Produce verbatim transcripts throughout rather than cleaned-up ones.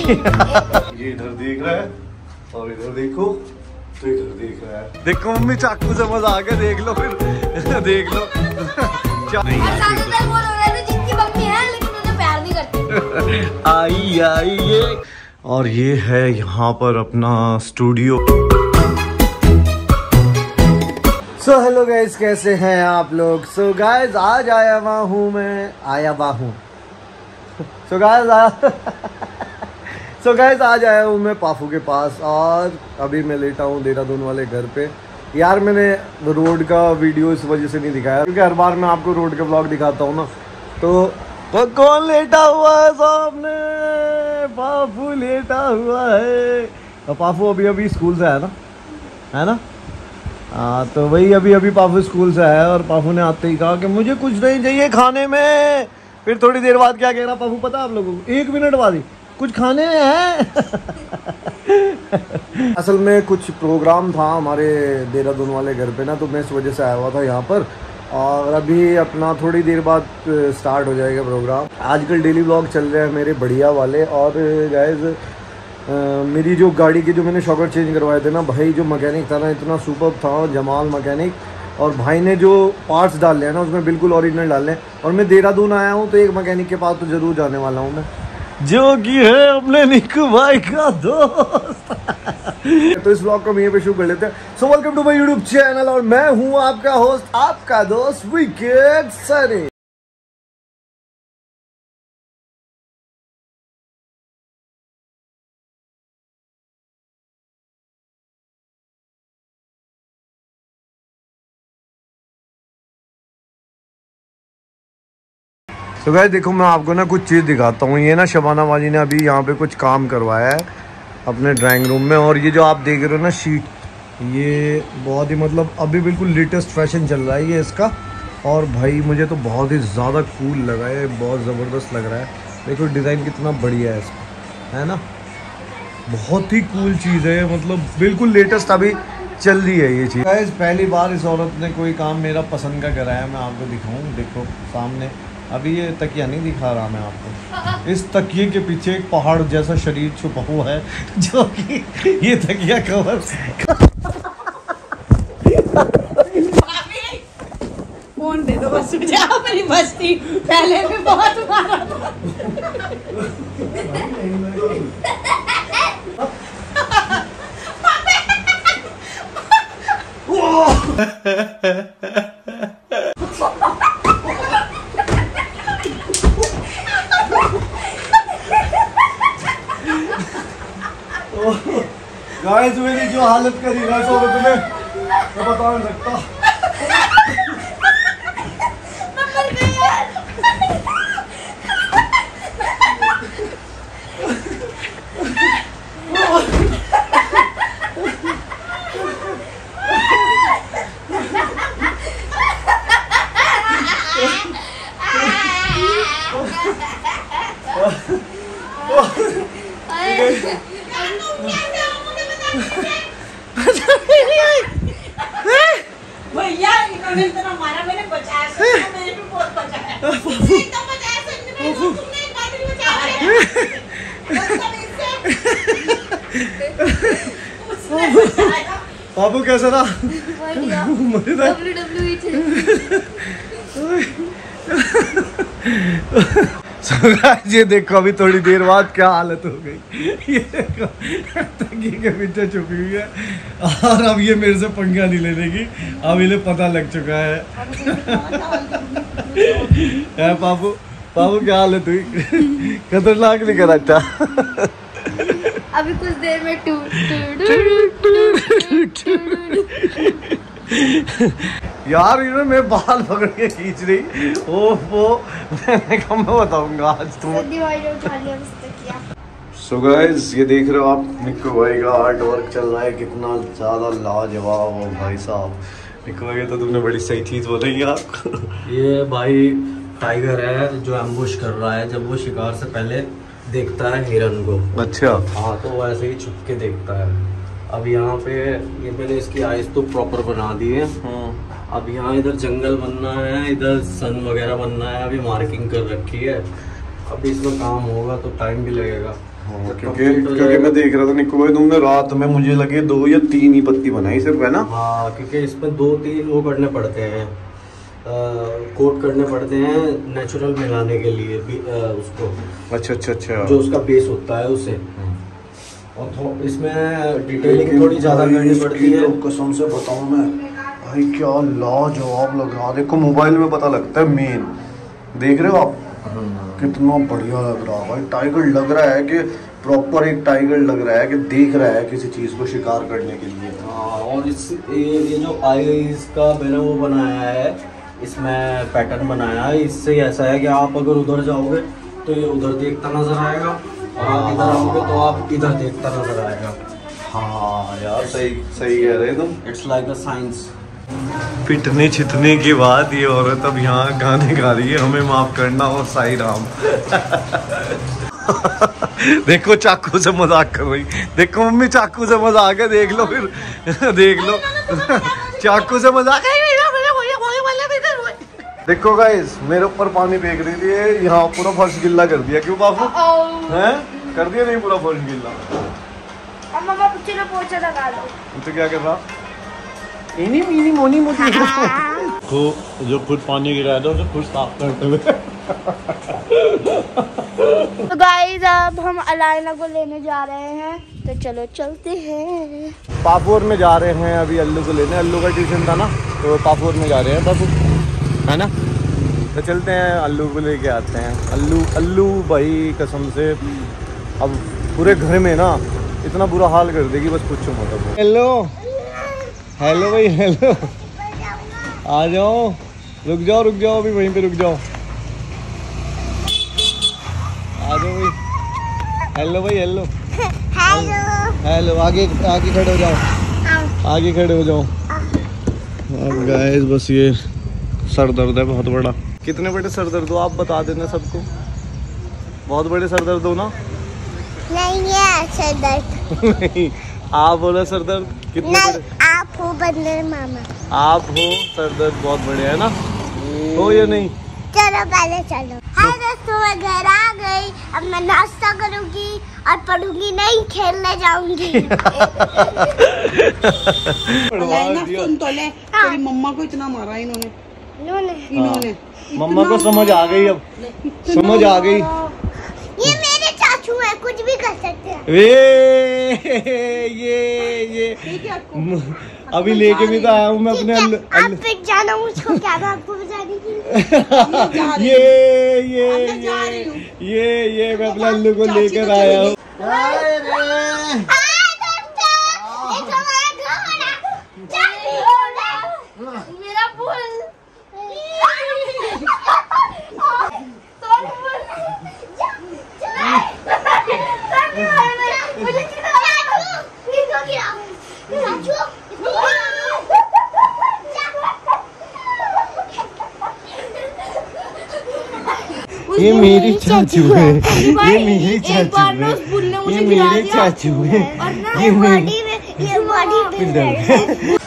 ये इधर देख रहा है और इधर देखो तो इधर देख रहा है। देखो मम्मी चाकू से मजा आ गया, देख लो फिर देख लो। आई आई ये और ये है यहाँ पर अपना स्टूडियो। सो हेलो गाइस, कैसे हैं आप लोग? सो so, गाइस आज आया हुआ हूँ मैं आया हुआ हूँ सो गाइस सो गाइस आज आया हूँ मैं पाफू के पास और अभी मैं लेटा हूँ देहरादून वाले घर पे। यार मैंने रोड का वीडियो इस वजह से नहीं दिखाया क्योंकि हर बार मैं आपको रोड का ब्लॉग दिखाता हूँ ना। तो, तो कौन लेटा हुआ है सामने? पाफू लेटा हुआ है। तो पाफू अभी अभी स्कूल से आया ना, है ना? हाँ तो वही अभी अभी पाफू स्कूल से आया और पाफू ने आते ही कहा कि मुझे कुछ नहीं चाहिए खाने में। फिर थोड़ी देर बाद क्या कह रहा पाफू पता आप लोगों को? एक मिनट बाद ही कुछ खाने में है। असल में कुछ प्रोग्राम था हमारे देहरादून वाले घर पे ना, तो मैं इस वजह से आया हुआ था यहाँ पर और अभी अपना थोड़ी देर बाद स्टार्ट हो जाएगा प्रोग्राम। आजकल डेली व्लॉग चल रहे हैं मेरे बढ़िया वाले। और गाइस मेरी जो गाड़ी के जो मैंने शॉकर चेंज करवाए थे ना, भाई जो मैकेनिक था ना इतना सुपर था, जमाल मैकेनिक। और भाई ने जो पार्ट्स डाल लिया ना उसमें बिल्कुल ओरिजिनल डाल लें। और मैं देहरादून आया हूँ तो एक मैकेनिक के पास तो ज़रूर जाने वाला हूँ मैं, जो कि है अपने निक्कू भाई का दोस्त। तो इस व्लॉग को हम यहीं पे शुरू कर लेते हैं। So welcome to my YouTube channel और मैं हूँ आपका होस्ट, आपका दोस्त विकेट सनी। तो गाइस देखो मैं आपको ना कुछ चीज़ दिखाता हूँ। ये ना शबाना वाली ने अभी यहाँ पे कुछ काम करवाया है अपने ड्राइंग रूम में। और ये जो आप देख रहे हो ना शीट, ये बहुत ही मतलब अभी बिल्कुल लेटेस्ट फैशन चल रहा है ये इसका। और भाई मुझे तो बहुत ही ज़्यादा कूल लगा है, बहुत ज़बरदस्त लग रहा है। देखो डिज़ाइन कितना बढ़िया है इसका, है ना? बहुत ही कूल चीज़ है, मतलब बिल्कुल लेटेस्ट अभी चल रही है ये चीज़। गाइस पहली बार इस औरत ने कोई काम मेरा पसंद का कराया, मैं आपको दिखाऊँ। देखो सामने अभी ये तकिया नहीं दिखा रहा मैं आपको, इस तकिए के पीछे एक पहाड़ जैसा शरीर छुपा हुआ है जो कि ये तकिया कवर। फोन दे दो बस मुझे, अपनी मस्ती पहले भी बहुत मारा था। गाइस मेरी जो हालत करी है सौ रुपये में मैं बता नहीं सकता। भैया इन्होंने इतना मारा, मैंने बचाया, मैंने भी बहुत बचाया। नहीं तो बचाया सच में, तुमने एक बात नहीं बचाया। बाबू कैसा था? डब्ल्यू डब्ल्यू ई ये देखो अभी थोड़ी देर बाद क्या हालत हो गई। ये देखो तंगी के पीछे छुपी हुई है और अब ये मेरे से पंगा नहीं लेने की, अब इन्हें पता लग चुका है। है पापू, पापू क्या हालत हुई? खतरनाक नहीं करा था। अभी कुछ देर में टू यार इन्होंने मेरे बाल पकड़ के खींच रही। ओ वो मैंने कहा मैं बताऊंगा आज तुम। सो गाइस ये देख रहे हो आप, निक्कू भाई का आर्ट वर्क चल रहा है, कितना ज़्यादा लाजवाब हो भाई साहब। निक्कू भाई तो तुमने बड़ी सही चीज़ बोली आप। ये भाई टाइगर है जो एम्बुश कर रहा है, जब वो शिकार से पहले देखता है हिरन को। अच्छा हाँ तो वो ऐसे ही छुप के देखता है। अब यहाँ पे ये मैंने इसकी आइज तो प्रॉपर बना दी है। अब यहाँ इधर जंगल बनना है, इधर सन वगैरह बनना है, अभी मार्किंग कर रखी है। अभी इसमें काम होगा तो टाइम भी लगेगा। हाँ, क्योंकि क्योंकि मैं देख रहा था निक्कू भाई तुमने रात में मुझे लगे दो या तीन ही पत्ती बनाई सिर्फ, है ना? हाँ, क्योंकि इसमें दो तीन वो करने पड़ते हैं, कोट करने पड़ते हैं नेचुरल मिलाने के लिए भी, आ, उसको। अच्छा अच्छा अच्छा, जो उसका बेस होता है उसे। और थो, इसमें डिटेलिंग थोड़ी ज़्यादा करनी पड़ती है। तो कसम से बताऊं मैं भाई, क्या लाजवाब लग रहा है। देखो मोबाइल में पता लगता है मेन, देख रहे हो आप कितना बढ़िया लग रहा है भाई। टाइगर लग रहा है कि प्रॉपर एक टाइगर लग रहा है कि देख रहा है किसी चीज को शिकार करने के लिए। हाँ, और इस ये, ये जो आईज का मैंने वो बनाया है, इसमें पैटर्न बनाया है, इससे ऐसा है कि आप अगर उधर जाओगे तो ये उधर देखता नजर आएगा, और आप इधर आओगे तो आप इधर देखता नजर आएगा। हाँ यार, सही सही कह रहे तुम। It's like a science. पिटने छिटने के बाद ये औरत अब यहाँ गाने गा रही है, हमें माफ करना और साई राम। देखो चाकू से मजाक कर रही, देखो मम्मी चाकू से मजाक है, देख लो फिर देख लो चाकू से मजाक। देखो गाइस, मेरे ऊपर पानी फेंक रही थी, यहाँ पूरा फर्श गिल्ला कर दिया। क्यों बाबू हैं? कर दिया नहीं पूरा फर्श गिल्ला? मम्मा चलो पोछा लगा लो। तो क्या कर रहा? इनी मीनी मोनी मोटी को जो खुद पानी गिरा दो तो खुद साफ करते हुए। तो गाइस अब हम अलाइना को लेने जा रहे हैं, तो चलो चलते हैं। पापुर में जा रहे हैं अभी अल्लू को लेने। अल्लू का ट्यूशन था ना, तो पापुर में जा रहे हैं पापू, है ना? तो चलते हैं अल्लू को लेके आते हैं। अल्लू अल्लू भाई कसम से अब पूरे घर में ना इतना बुरा हाल कर देगी, बस पूछो मत। हेलो हेलो भाई, हेलो आ जाओ, रुक जाओ रुक जाओ अभी वहीं पे रुक जाओ, आ जाओ भाई। हेलो भाई, हेलो हेलो हेलो, आगे आगे खड़े हो जाओ, आगे खड़े हो जाओ। अब गाइस बस ये सर दर्द है बहुत बड़ा। कितने बड़े सर दर्द हो आप बता देना सबको। बहुत बड़े सर दर्द हो ना? नहीं है सर दर्द। नहीं, आप बोलो सर दर्द कितने बड़े? आप हो बंदर मामा, आप हो सर दर्द बहुत बड़े, है ना? हो या नहीं? चलो पहले चलो। हाँ दोस्तों, मैं घर आ गई, अब मैं नाश्ता करूंगी और पढ़ूंगी नहीं, खेलने जाऊंगी। सुन तो ले, तेरी मम्मा को इतना मारा इन्होंने इन्होंने मम्मा को समझ आ गई, अब समझ आ गई। ये मेरे चाचू है, कुछ भी कर सकते हैं। वे ये ये अभी लेके भी तो आया हूँ मैं अपने अल्लू। आप पिट जाना मुझको, क्या मैं आपको बचाने की। ये ये ये ये ये मैं अपने अल्लू को लेकर आया हूँ। मेरा फूल ये मेरी चाचू है, ये मेरी चाचू है, ये मेरे चाचू है, ये बॉडी में ये बॉडी में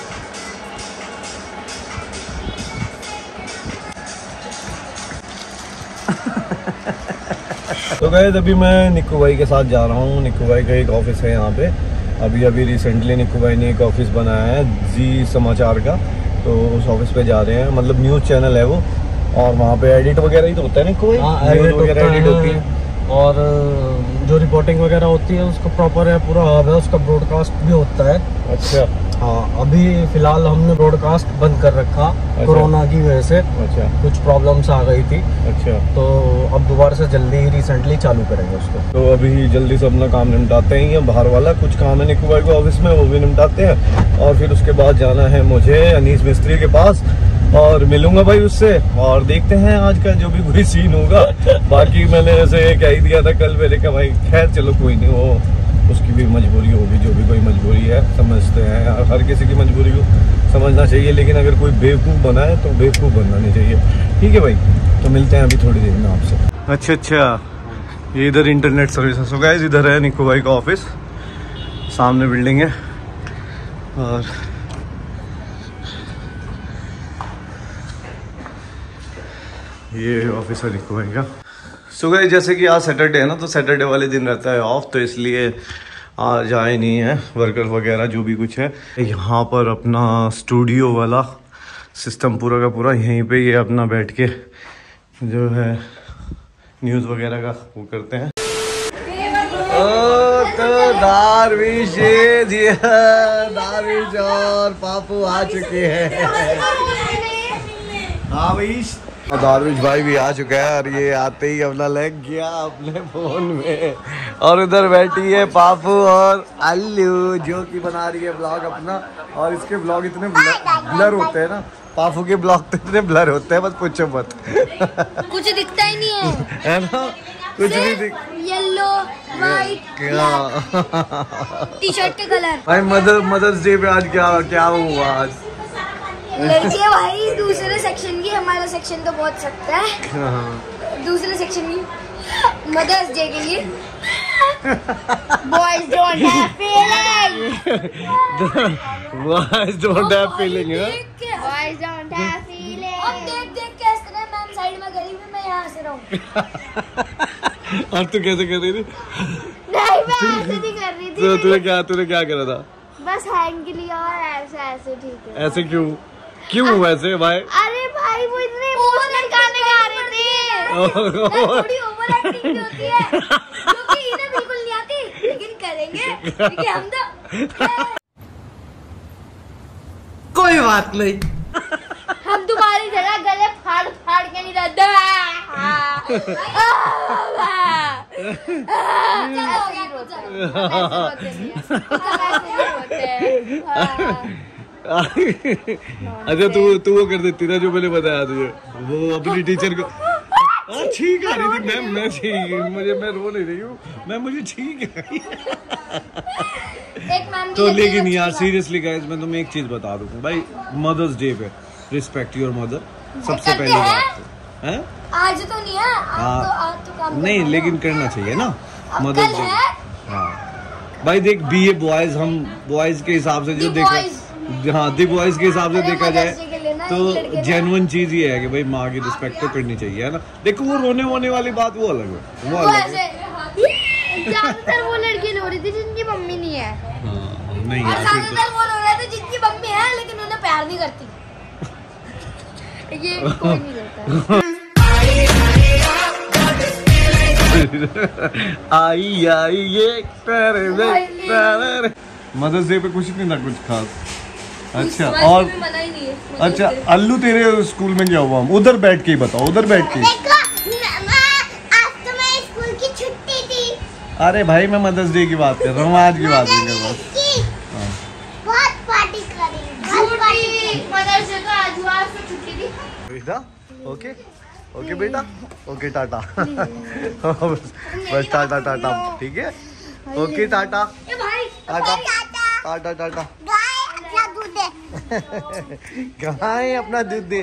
तो गाइस अभी मैं निक्कू भाई के साथ जा रहा हूँ। निक्कू भाई का एक ऑफिस है यहाँ पे। अभी अभी रिसेंटली निक्कू भाई ने एक ऑफिस बनाया है जी समाचार का, तो उस ऑफिस पे जा रहे हैं। मतलब न्यूज़ चैनल है वो, और वहाँ पे एडिट वगैरह ही तो होता है निक्कू भाई? हाँ, न्यूज़ वगैरह एडिट होती है, और जो रिपोर्टिंग वगैरह होती है उसका प्रॉपर है, पूरा हब है, उसका ब्रॉडकास्ट भी होता है। अच्छा हाँ, अभी फिलहाल हमने ब्रॉडकास्ट बंद कर रखा कोरोना की वजह से। अच्छा, कुछ प्रॉब्लम्स आ गई थी, अच्छा, तो अब दोबारा से जल्दी ही रिसेंटली चालू करेंगे उसको। तो अभी जल्दी से अपना काम निपटाते हैं। ये बाहर वाला कुछ काम है निक्कू भाई को ऑफिस में, वो भी निपटाते हैं, और फिर उसके बाद जाना है मुझे अनीस मिस्त्री के पास और मिलूंगा भाई उससे, और देखते हैं आज का जो भी कोई सीन होगा। बाकी मैंने ऐसे कह ही दिया था कल मेरे का भाई, खैर चलो कोई नहीं, वो उसकी भी मजबूरी होगी, जो भी कोई मजबूरी है समझते हैं, हर किसी की मजबूरी को समझना चाहिए, लेकिन अगर कोई बेवकूफ़ बना है तो बेवकूफ़ बनना नहीं चाहिए। ठीक है भाई, तो मिलते हैं अभी थोड़ी देर में आपसे। अच्छा अच्छा, ये इधर इंटरनेट सर्विसेज हो गया, इधर है निक्कू भाई का ऑफिस, सामने बिल्डिंग है, और ये ऑफिस है निक्कू भाई का। सो गाइस जैसे कि आज सैटरडे है ना, तो सैटरडे वाले दिन रहता है ऑफ, तो इसलिए आज आए नहीं है वर्कर वगैरह जो भी कुछ है। यहाँ पर अपना स्टूडियो वाला सिस्टम पूरा का पूरा यहीं पे ये अपना बैठ के जो है न्यूज़ वगैरह का वो करते हैं। ओ तो दारविश जी, दारविश और पापू आ चुके हैं। हाँ भाई, दारविश भाई भी आ चुका है और ये आते ही अपना लग गया अपने फोन में। और उधर बैठी है पापू और अल्लू जो कि बना रही है ब्लॉग अपना। और इसके ब्लॉग इतने ब्लर होते हैं ना, पापू के ब्लॉग तो इतने ब्लर होते हैं, बस पूछो मत। कुछ दिखता ही नहीं है, है ना, कुछ नहीं दिख, येलो वाइट टी शर्ट के कलर। भाई मदर मदर्स डे पे आज क्या क्या हुआ? आज लड़कियां भाई दूसरे सेक्शन की, हमारा सेक्शन तो बहुत सख्त है। दूसरे सेक्शन की मदर्स डे के लिए boys don't have feeling, boys don't have feeling, boys don't have feeling. अब देख देख के इस तरह मैम साइड में गई हुई, मैं यहाँ से रहूं। और तू कैसे कर रही थी? नहीं मैं ऐसे नहीं कर रही थी। तो तूने क्या तूने क्या करा था? बस हैंग के लिए और ऐसे ऐसे ठीक है। ऐसे क्यों क्यों वैसे भाई? अरे भाई वो इतने इमोशनल गाने गा रहे थे, थोड़ी ओवर एक्टिंग होती है जो कि इन्हें बिल्कुल नहीं आती, लेकिन करेंगे क्योंकि हम तो कोई बात नहीं, हम तुम्हारी जगह गले फाड़ फाड़ के नहीं रहते। अच्छा तू तू वो कर देती ना जो मैंने बताया तुझे, वो अपनी टीचर को ठीक आ रही थी मैम, मैं ठीक, मुझे मैं रो नहीं रही हूँ मैं, मुझे ठीक है। एक मैम तो लेकिन यार सीरियसली गाइस मैं तुम्हें एक चीज बता दूं भाई, मदर्स डे पे रिस्पेक्ट योर मदर सबसे पहले बात है। आज तो नहीं है, आज तो आज तो काम नहीं लेकिन करना चाहिए ना मदर्स डे। है। हाँ भाई देख, बी ए बॉयज, हम बॉयज के हिसाब से जो देखा, हाँ दी बॉयज के हिसाब से देखा जाए तो जेन्युइन चीज ये है कि भाई माँ की रिस्पेक्ट तो करनी चाहिए, है ना। देखो वो रोने वोने वाली बात वो अलग है, वो अलग है। ज्यादातर वो लड़की रो रही थी जिनकी मम्मी नहीं है, हाँ, नहीं और यार ज्यादातर वो रो रहे थे जिनकी मम्मी है लेकिन उन्हें प्यार नहीं करती। ये कोई नहीं करता। आई आई ये मदर्स डे पे कुछ नहीं था कुछ खास। अच्छा और अच्छा अल्लू तेरे स्कूल में क्या हुआ? उधर बैठ के ही बताओ, उधर बैठ के। देखो आज तो मैं स्कूल की छुट्टी थी। अरे भाई मैं मदर्स डे की बात कर रहा हूँ, आज की बात नहीं कर रहा। बहुत पार्टी करी, मदर्स डे का आज आज तो छुट्टी थी बेटा। ओके ओके बेटा, ओके टाटा। बस टाटा टाटा, ठीक है, okay tata tata tata tata. गाय अपना दूध दे,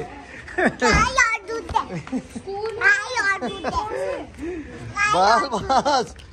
बस बस